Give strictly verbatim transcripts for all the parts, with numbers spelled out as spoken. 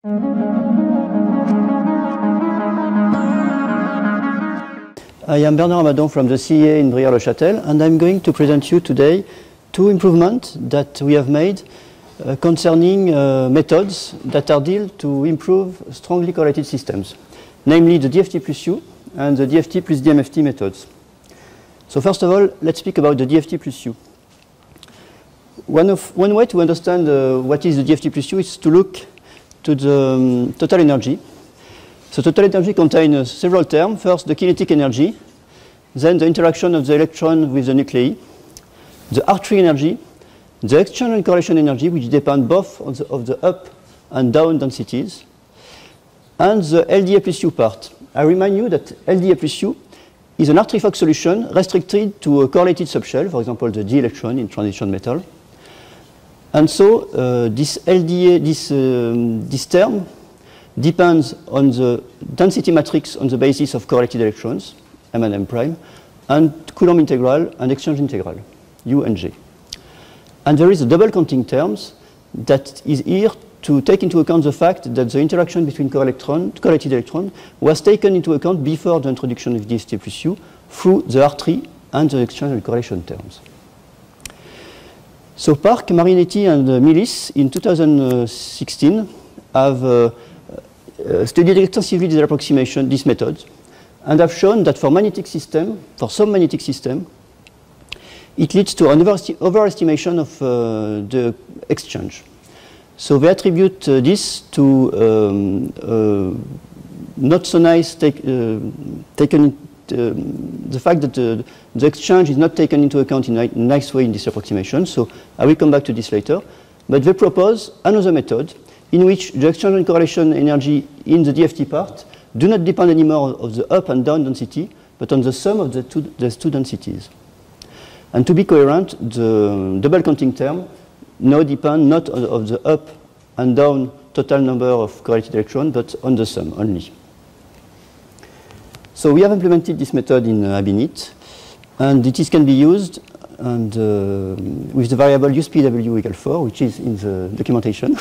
I am Bernard Amadon from the C E A in Briare-le-Châtel, and I'm going to present you today two improvements that we have made uh, concerning uh, methods that are dealt to improve strongly correlated systems, namely the D F T plus U and the D F T plus D M F T methods. So first of all, let's speak about the D F T plus U. One, of, one way to understand uh, what is the D F T plus U is to look to the um, total energy. So total energy contains uh, several terms. First, the kinetic energy, then the interaction of the electron with the nuclei, the R three energy, the exchange and correlation energy, which depend both on the, of the up and down densities, and the L D A plus U part. I remind you that L D A plus U is an R three Fock solution restricted to a correlated subshell, for example, the D electron in transition metal. And so uh, this L D A, this, um, this term, depends on the density matrix on the basis of correlated electrons, M and M prime, and Coulomb integral and exchange integral, U and J. And there is a double counting terms that is here to take into account the fact that the interaction between correlated electrons was taken into account before the introduction of D F T plus U through the R three and the exchange and correlation terms. So Park, Marinetti, and uh, Millis in two thousand sixteen have uh, uh, studied extensively this approximation, this method, and have shown that for magnetic system, for some magnetic system, it leads to an overesti overestimation of uh, the exchange. So they attribute uh, this to um, uh, not so nice take, uh, taken in, uh, the fact that the, the exchange is not taken into account in a nice way in this approximation. So I will come back to this later. But they propose another method in which the exchange and correlation energy in the D F T part do not depend anymore on the up and down density, but on the sum of the two, the two densities. And to be coherent, the double counting term now depend not on, on the up and down total number of correlated electrons, but on the sum only. So we have implemented this method in uh, Abinit, and it is, can be used and, uh, with the variable U S P W equal four, which is in the documentation.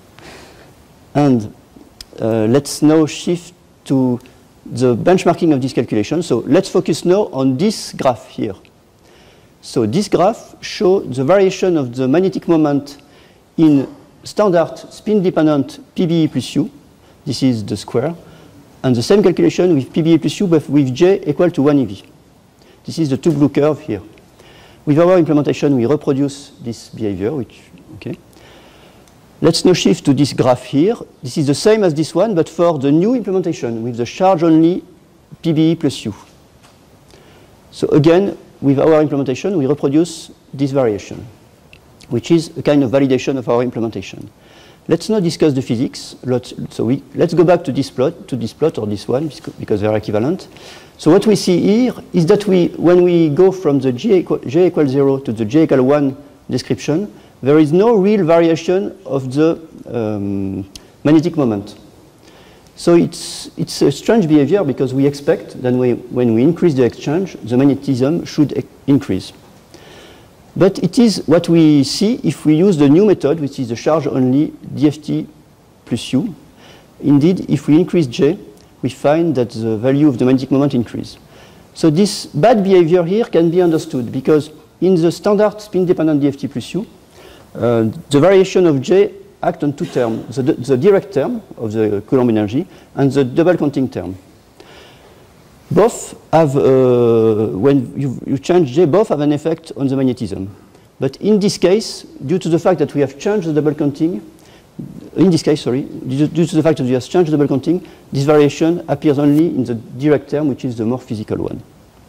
And uh, let's now shift to the benchmarking of this calculation. So let's focus now on this graph here. So this graph shows the variation of the magnetic moment in standard spin-dependent P B E plus U. This is the square. And the same calculation with P B E plus U, but with J equal to one E V. This is the two blue curve here. With our implementation, we reproduce this behavior, which, okay. Let's now shift to this graph here. This is the same as this one, but for the new implementation with the charge-only P B E plus U. So again, with our implementation, we reproduce this variation, which is a kind of validation of our implementation. Let's now discuss the physics. Let's, so we, let's go back to this plot, to this plot or this one, because they are equivalent. So what we see here is that we, when we go from the J equal, J equals zero to the J equal one description, there is no real variation of the um, magnetic moment. So it's, it's a strange behavior because we expect that we, when we increase the exchange, the magnetism should increase. But it is what we see if we use the new method, which is the charge-only D F T plus U. Indeed, if we increase J, we find that the value of the magnetic moment increases. So this bad behavior here can be understood because in the standard spin-dependent D F T plus U, uh, the variation of J acts on two terms, the, the direct term of the Coulomb energy and the double counting term. Both have, uh, when you, you change J, both have an effect on the magnetism. But in this case, due to the fact that we have changed the double counting, in this case, sorry, due, due to the fact that we have changed the double counting, this variation appears only in the direct term, which is the more physical one.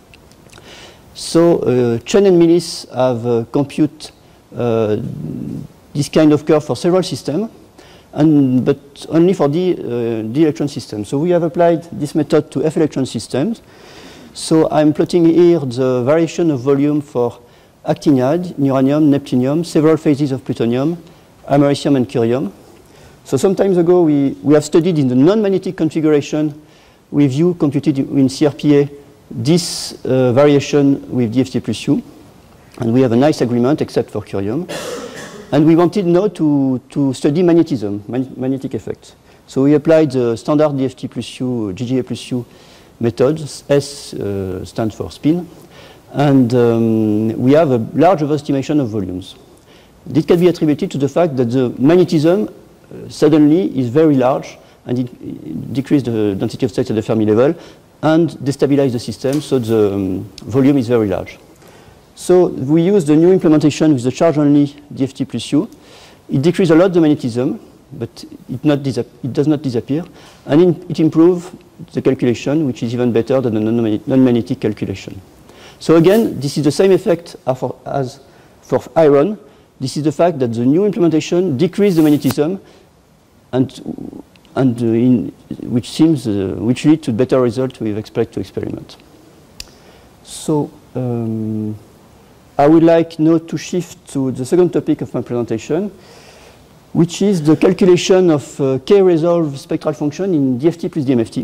So uh, Chen and Millis have uh, computed uh, this kind of curve for several systems, and, but only for the uh, D electron systems. So we have applied this method to F electron systems. So I'm plotting here the variation of volume for actinium, uranium, neptunium, several phases of plutonium, americium, and curium. So some time ago, we, we have studied in the non-magnetic configuration with U computed in C R P A this uh, variation with D F T plus U. And we have a nice agreement except for curium. And we wanted now to, to study magnetism, man magnetic effects. So we applied the standard D F T plus U, G G A plus U methods. S uh, stands for spin. And um, we have a large overestimation of volumes. This can be attributed to the fact that the magnetism uh, suddenly is very large and it, it decreases the density of states at the Fermi level and destabilize the system, so the um, volume is very large. So we use the new implementation with the charge-only D F T plus U. It decreases a lot the magnetism, but it, not it does not disappear, and in, it improves the calculation, which is even better than the non-magnetic calculation. So again, this is the same effect as for iron. This is the fact that the new implementation decreases the magnetism, and, and uh, in, which seems uh, which leads to better results we expect to experiment. So um, I would like now to shift to the second topic of my presentation, which is the calculation of uh, K-resolve spectral function in D F T plus D M F T.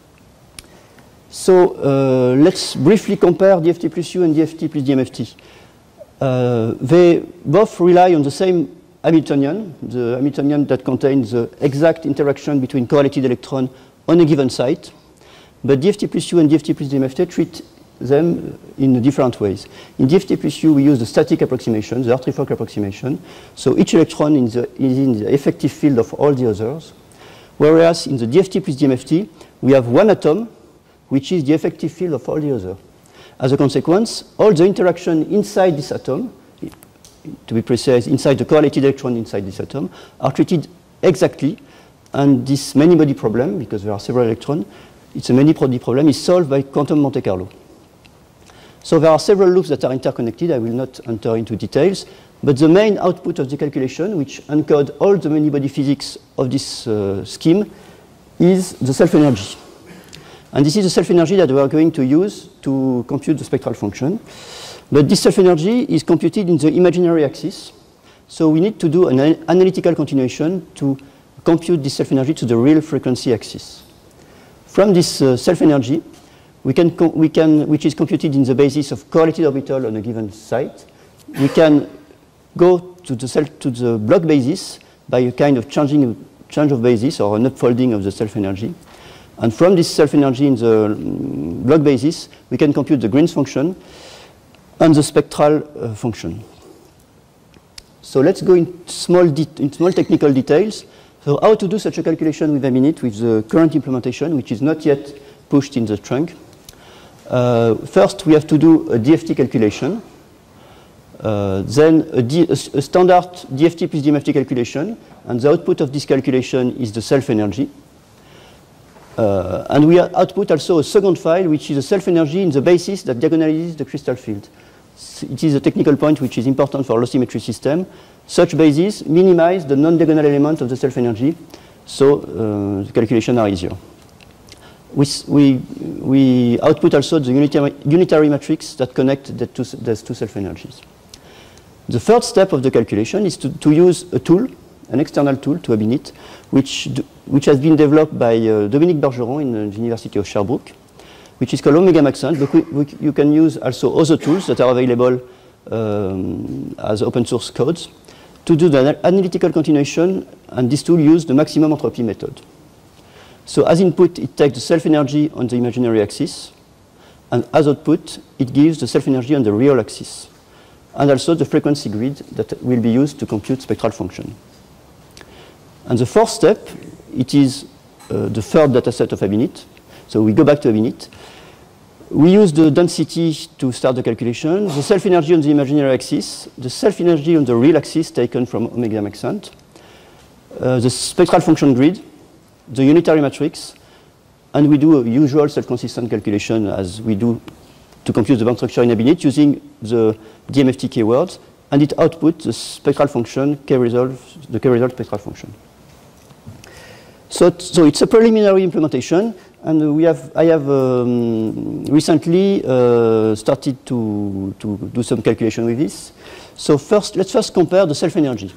So uh, let's briefly compare D F T plus U and D F T plus D M F T. Uh, they both rely on the same Hamiltonian, the Hamiltonian that contains the exact interaction between correlated electrons on a given site. But D F T plus U and D F T plus D M F T treat them in different ways. In D F T plus U, we use the static approximation, the Hartree-Fock approximation. So each electron in the, is in the effective field of all the others. Whereas in the D F T plus D M F T, we have one atom, which is the effective field of all the others. As a consequence, all the interaction inside this atom, to be precise, inside the correlated electron inside this atom, are treated exactly. And this many-body problem, because there are several electrons, it's a many-body problem, is solved by quantum Monte Carlo. So there are several loops that are interconnected. I will not enter into details. But the main output of the calculation, which encodes all the many-body physics of this uh, scheme, is the self-energy. And this is the self-energy that we are going to use to compute the spectral function. But this self-energy is computed in the imaginary axis. So we need to do an analytical continuation to compute this self-energy to the real frequency axis. From this uh, self-energy, we can, we can, which is computed in the basis of correlated orbital on a given site, we can go to the, self, to the block basis by a kind of changing, change of basis or an upfolding of the self-energy. And from this self-energy in the block basis, we can compute the Green's function and the spectral uh, function. So let's go in small, in small technical details. So how to do such a calculation with a minute with the current implementation, which is not yet pushed in the trunk. Uh, first, we have to do a D F T calculation. Uh, then a, D, a, a standard D F T plus D M F T calculation, and the output of this calculation is the self-energy. Uh, and we output also a second file, which is a self-energy in the basis that diagonalizes the crystal field. It is a technical point which is important for low symmetry system. Such bases minimize the non-diagonal element of the self-energy, so uh, the calculations are easier. We, we, we output also the unitary, unitary matrix that connect the two, those two self-energies. The third step of the calculation is to, to use a tool, an external tool to Abinit, which, do, which has been developed by uh, Dominique Bergeron in the University of Sherbrooke, which is called Omega Maxent, but we, we, you can use also other tools that are available um, as open source codes to do the analytical continuation, and this tool uses the maximum entropy method. So as input, it takes the self-energy on the imaginary axis, and as output, it gives the self-energy on the real axis, and also the frequency grid that will be used to compute spectral function. And the fourth step, it is uh, the third dataset of Abinit. So we go back to Abinit. We use the density to start the calculation, the self-energy on the imaginary axis, the self-energy on the real axis taken from Omega Maxent, uh, the spectral function grid, the unitary matrix, and we do a usual self-consistent calculation as we do to compute the band structure in Abinit using the D M F T keywords, and it outputs the spectral function K-resolve, the K-resolve spectral function. So, so it's a preliminary implementation, and we have, I have um, recently uh, started to, to do some calculation with this. So first, let's first compare the self-energy.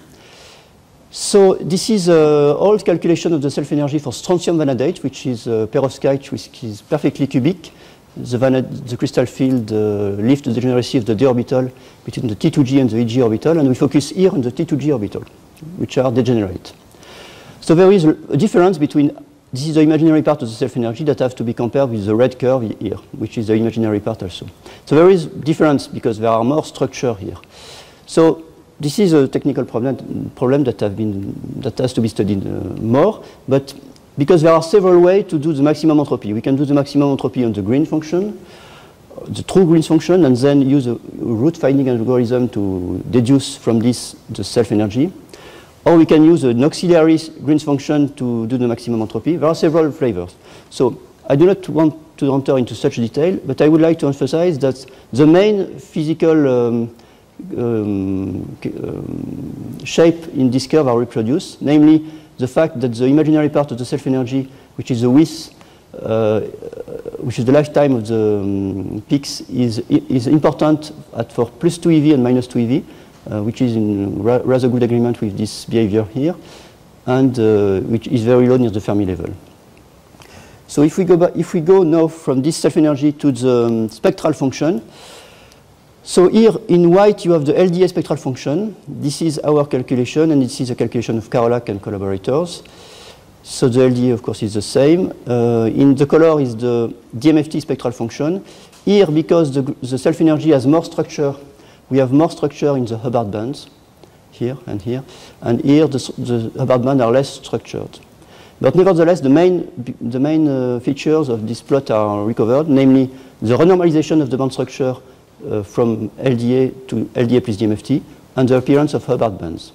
So this is uh, all calculation of the self-energy for strontium vanadate, which is a perovskite which is perfectly cubic. The, vanad the crystal field uh, lifts the degeneracy of the d orbital between the T two G and the E G orbital, and we focus here on the T two G orbital, which are degenerate. So there is a difference between, this is the imaginary part of the self-energy that has to be compared with the red curve here, which is the imaginary part also. So there is difference because there are more structure here. So this is a technical problem, problem that, have been, that has to be studied uh, more, but because there are several ways to do the maximum entropy. We can do the maximum entropy on the Green function, the true Green function, and then use a root finding algorithm to deduce from this the self-energy. Or we can use an auxiliary Green's function to do the maximum entropy. There are several flavors. So I do not want to enter into such detail, but I would like to emphasize that the main physical um, um, um, shape in this curve are reproduced, namely the fact that the imaginary part of the self-energy, which is the width, uh, which is the lifetime of the um, peaks, is, is important at for plus two E V and minus two E V. Uh, which is in ra rather good agreement with this behavior here, and uh, which is very low near the Fermi level. So if we go back, if we go now from this self-energy to the um, spectral function, so here in white you have the L D A spectral function. This is our calculation, and this is a calculation of Karolak and collaborators. So the L D A, of course, is the same. Uh, in the color is the D M F T spectral function. Here, because the, the self-energy has more structure, we have more structure in the Hubbard bands, here and here, and here the, the Hubbard bands are less structured. But nevertheless, the main, the main uh, features of this plot are recovered, namely the renormalization of the band structure uh, from L D A to L D A plus D M F T, and the appearance of Hubbard bands.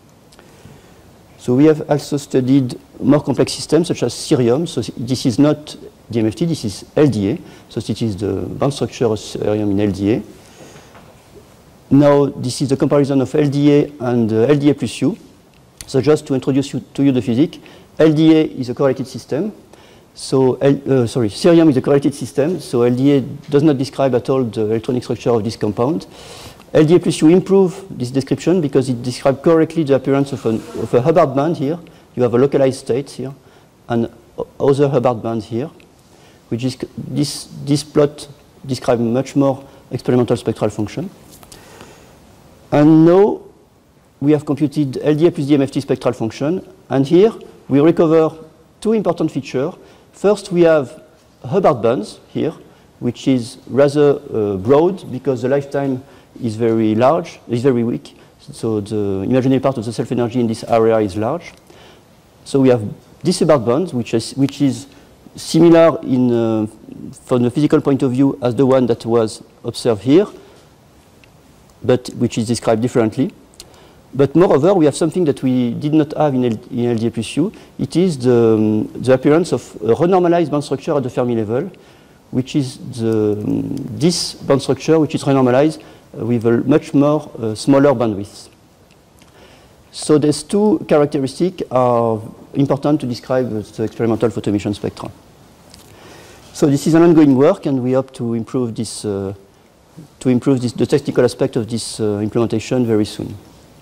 So we have also studied more complex systems such as cerium. So this is not D M F T, this is L D A. So this is the band structure of cerium in L D A. Now, this is the comparison of L D A and uh, L D A plus U. So just to introduce you, to you the physics, L D A is a correlated system. So, L, uh, sorry, cerium is a correlated system. So L D A does not describe at all the electronic structure of this compound. L D A plus U improve this description because it describes correctly the appearance of, an, of a Hubbard band here. You have a localized state here, and other Hubbard bands here, which is this, this plot describes much more experimental spectral function. And now we have computed L D A plus D M F T spectral function, and here we recover two important features. First, we have Hubbard bands here, which is rather uh, broad because the lifetime is very large, is very weak. So the imaginary part of the self-energy in this area is large. So we have this Hubbard band, which is, which is similar in, uh, from the physical point of view as the one that was observed here, but which is described differently. But moreover, we have something that we did not have in, L in L D A plus U. It is the, um, the appearance of a renormalized band structure at the Fermi level, which is the, um, this band structure, which is renormalized uh, with a much more uh, smaller bandwidth. So these two characteristics are important to describe the experimental photoemission spectra. So this is an ongoing work, and we hope to improve this uh, to improve this, the technical aspect of this uh, implementation very soon.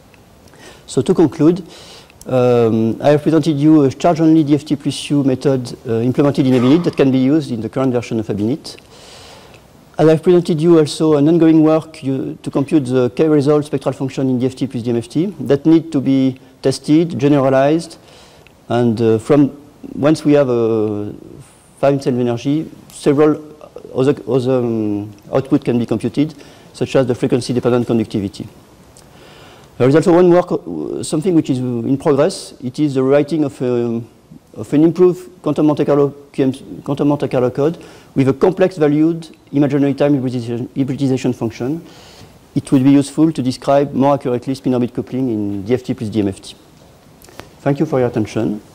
So to conclude, um, I have presented you a charge-only D F T plus U method uh, implemented in Abinit that can be used in the current version of Abinit. And I've presented you also an ongoing work you, to compute the K-result spectral function in D F T plus D M F T that need to be tested, generalized, and uh, from once we have a fine self-energy, several other, other um, output can be computed, such as the frequency-dependent conductivity. There is also one work, uh, something which is in progress. It is the writing of, um, of an improved quantum Monte Carlo, quantum Monte Carlo code with a complex valued imaginary time hybridization, hybridization function. It would be useful to describe more accurately spin-orbit coupling in D F T plus D M F T. Thank you for your attention.